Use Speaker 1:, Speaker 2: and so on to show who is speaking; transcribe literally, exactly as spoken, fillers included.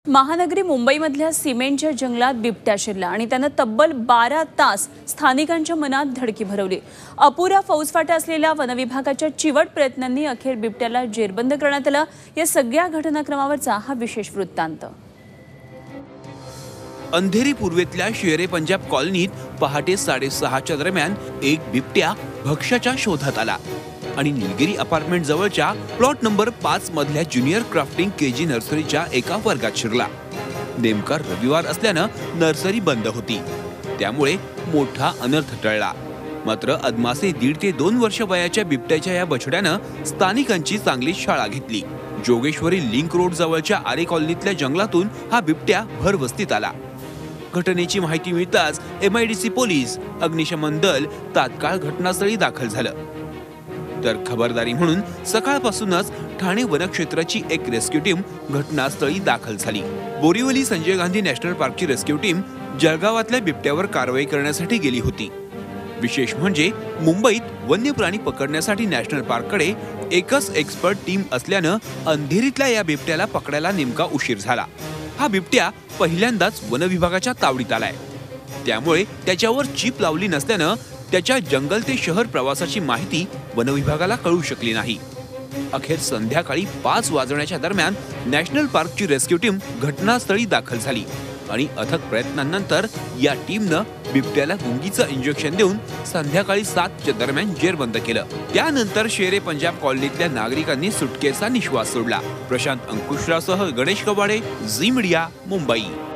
Speaker 1: महानगरी मुंबईमधल्या सिमेंटच्या जंगलात बिबट्या शिरला आणि त्यानं तब्बल बारा तास स्थानिकांच्या मनात धडकी भरवली। अपुरा फौजफाटा असलेल्या वनविभागाच्या चिवट प्रयत्नांनी अखेर बिबट्याला जेरबंद करण्यात आलं। या सगळ्या घटनाक्रमावरचा हा विशेष वृत्तांत।
Speaker 2: अंधेरी पूर्वेतल्या शेरे पंजाब कॉलनीत पहाटे साडेसहाच्या दरम्यान एक बिबट्या भक्ष्याच्या शोधात आला आणि निलगिरी अपार्टमेंट जवळच्या प्लॉट नंबर पाच मधल्या ज्युनियर क्राफ्टिंग केजी नर्सरीच्या एका वर्गात शिरला। नेमका रविवार असल्यानं नर्सरी बंद होती, त्यामुळे मोठा अनर्थ टळला। मात्र अदमासे दीड ते दोन वर्ष वयाच्या बिबट्याच्या या बछड्यानं स्थानिकांची चांगली शाळा घेतली। जोगेश्वरी लिंक रोड जवळच्या आरे कॉलनीतल्या जंगलातून हा बिबट्या भर वस्तीत आला। घटनेची माहिती मिळताच M I D C police, अग्निशमन दल तात्काळ घटनास्थळी दाखल झालं। तर खबरदारी म्हणून सकाळपासूनच ठाणे वनक्षेत्राची एक रेस्क्यू टीम घटनास्थळी दाखल झाली। बोरिवली संजय गांधी नॅशनल पार्कची रेस्क्यू टीम जळगावातल्या बिबट्यावर कारवाई करण्यासाठी गेली होती। विशेष म्हणजे मुंबईत वन्य प्राणी पकडण्यासाठी नॅशनल पार्ककडे एकच एक्सपर्ट टीम असल्यानं अंधेरीतल्या या बिबट्याला पकडायला नेमका उशीर झाला। हा बिबट्या पहिल्यांदाच वनविभागाच्या तावडीत आलाय, त्यामुळे त्याच्यावर चिप लावली नसल्यानं त्याच्या जंगल ते शहर प्रवासाची माहिती वनविभागाला कळू शकली नाही। अखेर संध्याकाळी पाच वाजण्याच्या दरम्यान नॅशनल पार्कची रेस्क्यू टीम घटनास्थळी दाखल झाली आणि अथक प्रयत्नांनंतर या टीमनं बिबट्याला गुंगीचं इंजेक्शन देऊन संध्याकाळी सातच्या दरम्यान जेरबंद केलं। त्यानंतर शेरे पंजाब कॉलनीतल्या नागरिकांनी सुटकेचा निश्वास सोडला। प्रशांत अंकुशरावसह गणेश कवाडे, झी मीडिया, मुंबई।